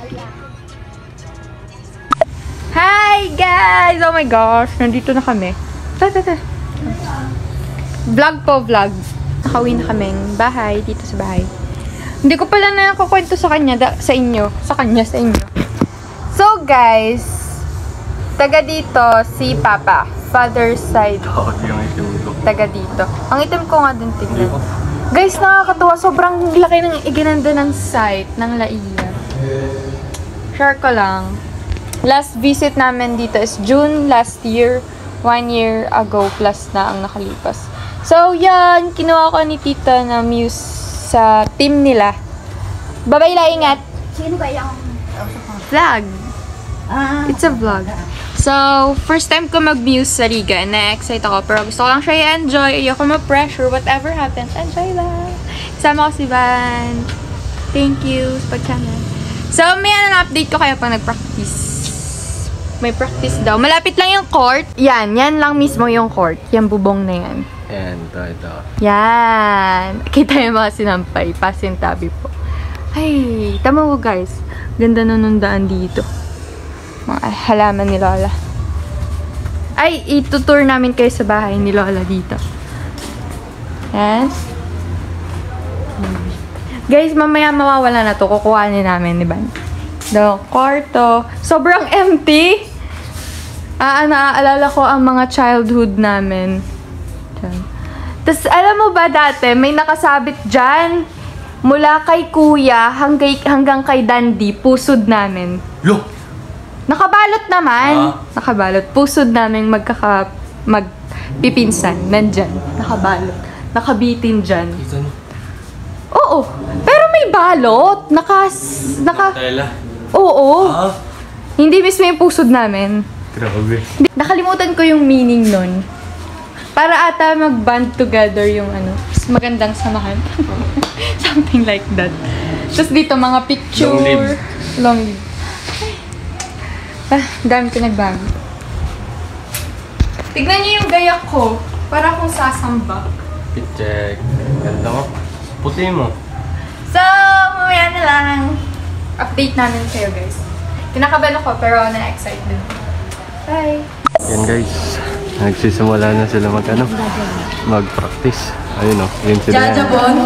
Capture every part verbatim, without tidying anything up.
Hi guys! Oh my gosh, nandito na kami. Ta ta ta. Vlog po, vlog. Nakauwi na kaming bahay, dito sa bahay. Hindi ko pala na nakukwento sa kanya, da, sa inyo. Sa kanya, sa inyo. So guys, taga dito si Papa. Father's side. Taga dito. Ang itim ko nga din tignan. Guys, nakakatuwa. Sobrang laki ng iginanda ng site ng Laia. Share ko lang. Last visit namin dito is June last year. One year ago plus na ang nakalipas. So, yan. Kinuha ko ni Tita na muse sa team nila. Bye-bye, La, ingat! Sino ba yung... Vlog. Ah. It's a vlog. So, first time ko mag-muse sa Liga. Na-excite ako. Pero gusto ko lang siya i-enjoy. Ayoko ma-pressure. Whatever happens, enjoy lang. Kasama ko si Van. Thank you sa pag-channel. So, may ano na-update ko kayo pag nag-practice. May practice daw. Malapit lang yung court. Yan. Yan lang mismo yung court. Yan bubong na yan. Yan. Ito, ito. Yan. Kita yung mga sinampay. Pasintabi po. Ay, tama mo guys. Ganda na nung daan dito. Mga halaman ni Lola. Ay, itutour namin kayo sa bahay ni Lola dito. Yan. Guys, mamaya mawawala na to. Kukuhanin namin ni Ban. The kwarto. Sobrang empty. Ah, naaalala ko ang mga childhood namin. Tapos, alam mo ba dati, may nakasabit dyan. Mula kay Kuya hanggang, hanggang kay Dandy, pusod namin. Yo! Nakabalot naman. Ah. Nakabalot. Pusod namin magkaka... magpipinsan. Nandyan. Nakabalot. Nakabitin dyan. Oo. Pero may balot. Nakas... Naka... Tela. Oo. Ah. Hindi mismo yung pusod namin. Grabe. Nakalimutan ko yung meaning nun. Para ata mag-band together yung ano. Magandang samahan. Something like that. Tapos dito mga picture. Long live. Long live. Ah, dami pinagbago. Tignan niyo yung gayak ko. Para akong sasamba. Check. Ganda mo. Puti mo. So, mamaya na lang. Update namin kayo guys. Kinakabahan ako pero na-excite din. Bye! Yan guys. Nagsisimula na sila mag ano? Mag-practice. Ayun o. Yun sila. Jajabon.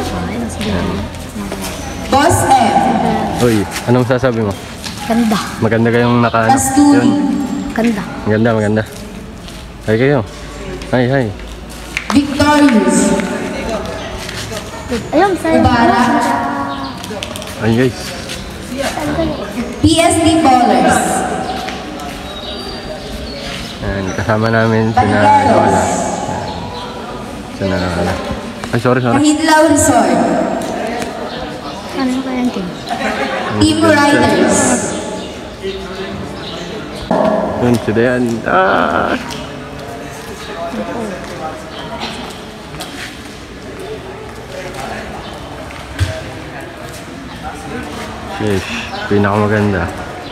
Boss M. Uy, anong sasabi mo? Ganda. Maganda kayong naka ano? Pasturi. Yun. Ganda. Maganda, maganda. Hi kayo. Hi, hi. Victorious. Ayun, sa'yo. Ibarra. Ayun guys. P S D Ballers. Yan, kasama namin sina Lola. Sina Lola. Ay, sorry, sorry. Mahidlaw Resort. Ano ba yung team? Team Riders. Yun, si Dayan. Ah! Yes, pinakamaganda.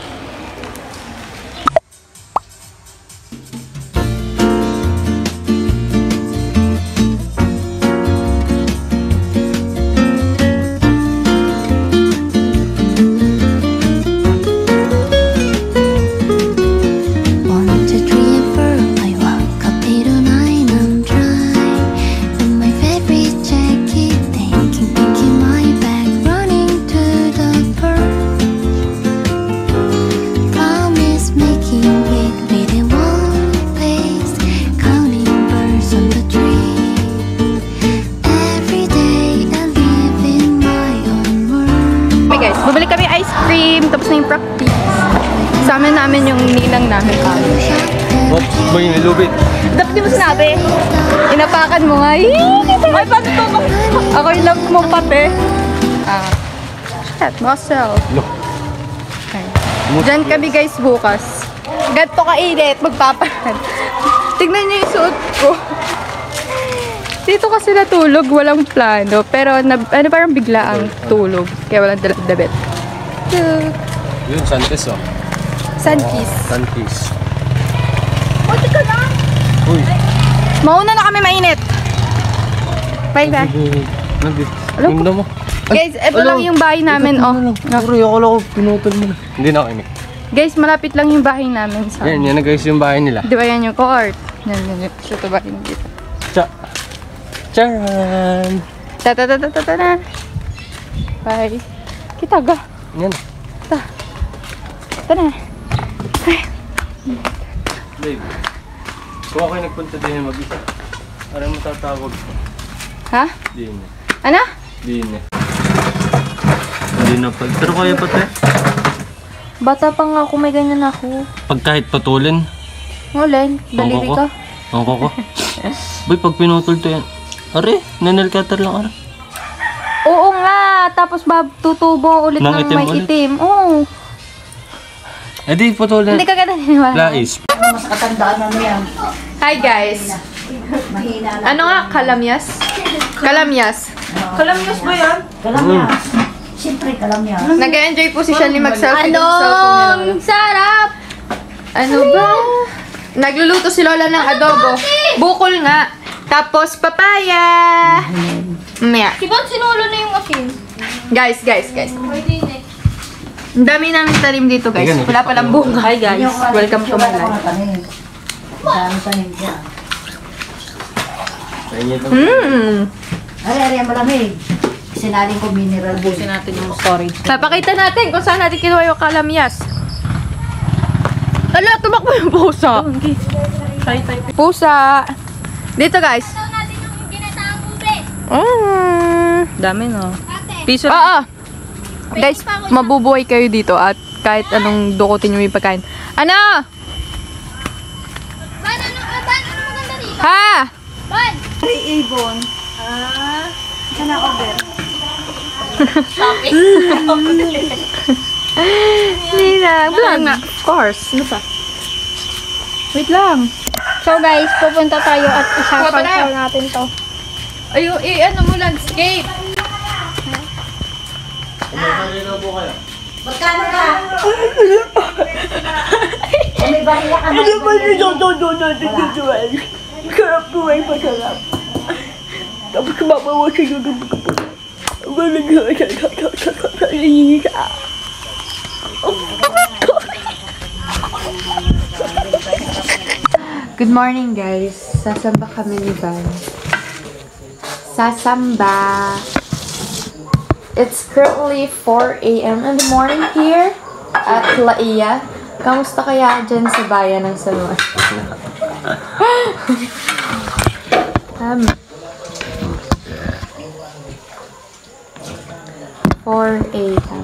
Kasama namin yung ninang namin. What? Boy, nilubit. Dapat di mo sinabi. Inapakan mo nga. Ay, paano to? Ako yung love mo pati. Ah. Shit, muscle. No. Okay. Diyan kami guys bukas. Ganto kainit, magpapahan. Tignan niyo yung suot ko. Dito kasi natulog, walang plano. Pero, na, ano parang bigla ang tulog. Kaya walang dabit. Yun, Santis oh. Sunkiss. Santis. Buti ka na. Uy. Mauna na kami mainit. Bye bye. Nandit. Alam Ganda mo. Guys, ito lang yung bahay namin, oh. No. Puro, akala ko pinutol mo na. Hindi na kinig. Guys, malapit lang yung bahay namin sa... Yan, yan na guys yung bahay nila. Di ba yan yung court? Yan, yan, yan. Ito bahay nila dito. Cha! Charan! Ta ta ta ta ta ta na. Bye. Kita ga. Yan. Ta. Ta na. Ay. Babe, kung ako'y nagpunta din mag-isa, parang matatawag ko. Ha? Di na. Ano? Di na. Hindi na pag... Pero kaya pati. Bata pa nga ako, may ganyan ako. Pag kahit patulin. Ngulen, daliri Ang ka. Ang koko. Boy, pag pinutol to yan. Are, nanel cutter lang are. Oo nga, tapos bab tutubo ulit Nang ng itim may ulit? itim. Oo. Eh di, putulin. Hindi ka ganda niniwala. Lais. Mas katandaan na mo yan. Hi guys. Mahina na. Ano nga? Kalamyas? Kalamyas. Kalamyas ba yan? Kalamyas. Siyempre, kalamyas. Nag-enjoy po si Shani mag-selfie ng cellphone niya. Sarap! Ano ba? Nagluluto si Lola ng adobo. Bukol nga. Tapos papaya. Maya. Diba sinulo na yung akin? Guys, guys, guys. Pwede na. Ang dami namin tanim dito guys. Wala palang bunga. Hi guys. Welcome to my life. Dami tanim dyan. Hmm. Ari, ari, ang malamig. Sinaling ko mineral. Busin natin yung storage. Papakita natin kung saan natin kinuha yung kalamyas. Ala, tumakbo yung pusa. Pusa. Dito guys. Ito natin yung ginataang ube. Mm. Dami no. Ate, Piso. Oo. Guys, mabubuhay kayo dito at kahit anong dukutin nyo yung pagkain. Ano? Ban, ano, ah, Ban, ano maganda dito? Ha? Ban! Hindi na. Vlog nga. Of course. Ano pa? Wait lang. So guys, pupunta tayo at Pupunta tayo. isasaw natin to. Ayo, eh, ano mo, landscape. Magkano ka? May barila ka na. Ano ba nilotodo natin dito ay? Sarap ko ay masarap. Tapos mabawasan yung gabi ko po. Good morning, guys. Sasamba kami ni Van. Sasamba. It's currently four A M in the morning here at Laia. Kamusta kaya dyan sa bayan ng San Juan? um, four A M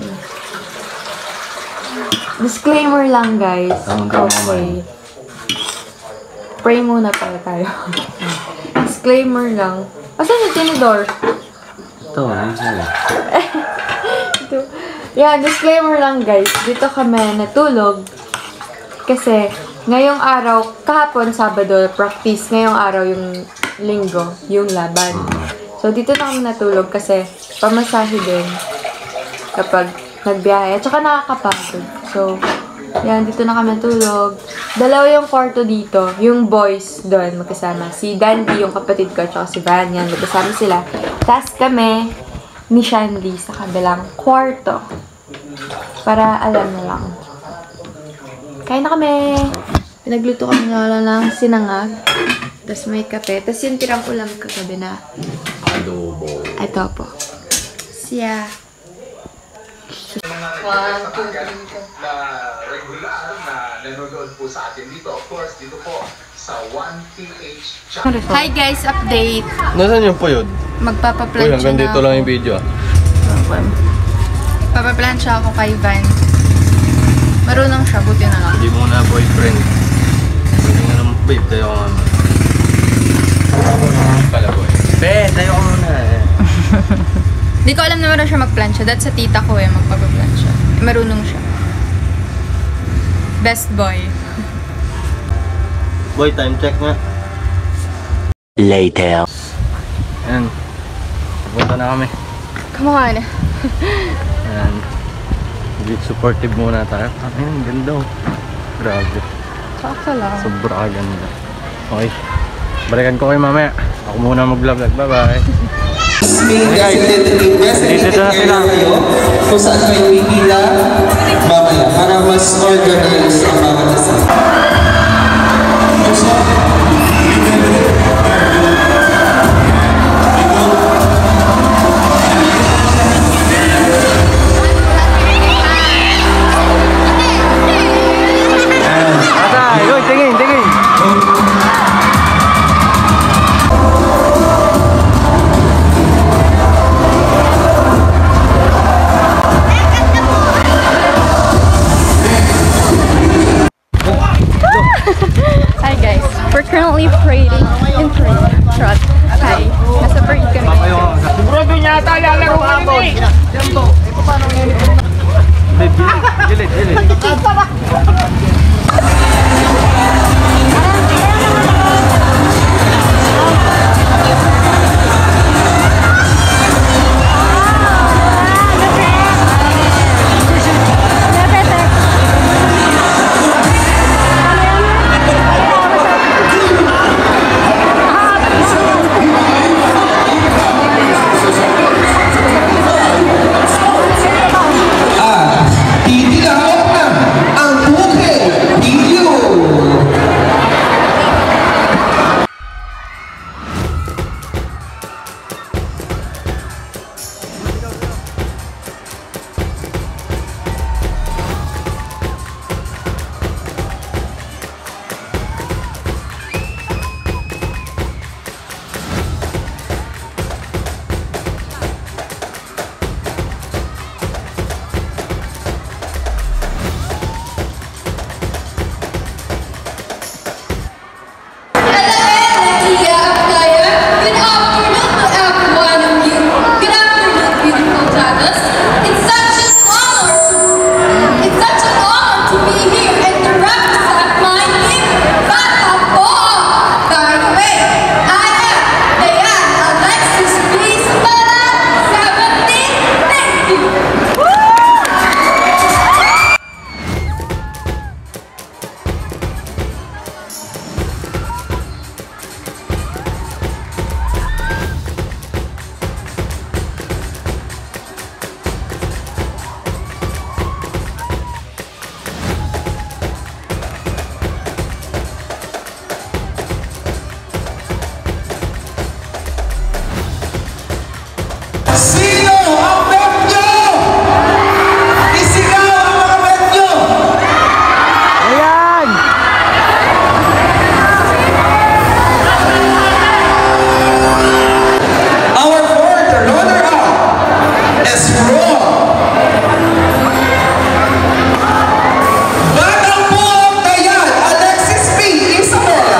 Disclaimer lang, guys. Okay. Pray muna pala tayo. Disclaimer lang. Asan yung tinidor? Ito, ayun sa'yo. Ito. Yan, disclaimer lang guys. Dito kami natulog. Kasi, ngayong araw, kahapon, Sabado, practice. Ngayong araw, yung linggo, yung laban. So, dito na kami natulog kasi pamasahe din kapag nagbiyahe. At saka nakakapagod. So, yan, dito na kami natulog. Dalawa yung kwarto dito. Yung boys doon, magkasama. Si Dandy, yung kapatid ko, at saka si Van. Yan, magkasama sila. Tapos kami, ni Shandy sa kabilang kwarto. Para alam na lang. Kain na kami. Pinagluto kami na lang sinangag. Tapos may kape. Tapos yung tirang ulam kagabi na Adobo. ito po. Siya. na regular na nanonood po sa atin dito. Of course, dito po sa one P H channel. Hi guys, update. Nasaan yung puyod? Magpapaplansya Uy, hanggang na dito ako. lang yung video ah. Papaplansya ako kay Van. Marunong siya, buti na lang. Hindi mo na boyfriend. Hindi nga naman, babe, tayo ka nga. Pala boy. Be, tayo ka muna eh. Hindi ko alam na marunong siya magplansya. That's sa tita ko eh, magpapaplansya. Marunong siya. Best boy. Boy, time check nga. Later. Ayan. Pupunta na kami. Come on. Ayan. Bit supportive muna tayo. Ah, ayun, ganda oh. Grabe. Sakto lang. Sobra ganda. Okay. Balikan ko kayo mamaya. Ako muna mag-vlog. Bye-bye. May designated designated Dito na sila. area kayo kung saan kayo pipila mamaya para mas organize ang bawat isa. Asa, yun, tingin, tingin. Hi guys, we're currently parading in parade trot. Hi, nasa parade kami. Sigurado niya ata lalaro kami. Gilid, gilid, gilid. Titilahok na ang bukid video. Sino ang bet nyo? Isigaw ang mga bet nyo! Ayan! Our fourth runner-up is from Batang Buong Dayan, Alexis P. Isabela.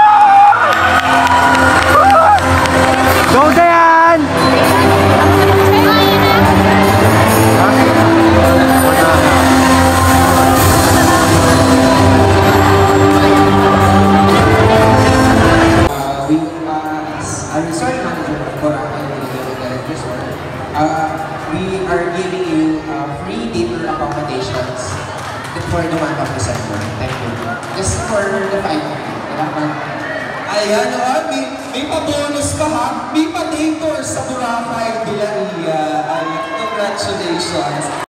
Go Dayan! Uh, we, uh, as a resort manager of Boracay Regional Resort, uh, we are giving you uh, free dinner accommodations for the month of December. Thank you. Just for the five minutes. Ayan, oh, may, may pa-bonus pa ha. May pa-day tour sa Boracay, Villa Ria. Ay, congratulations.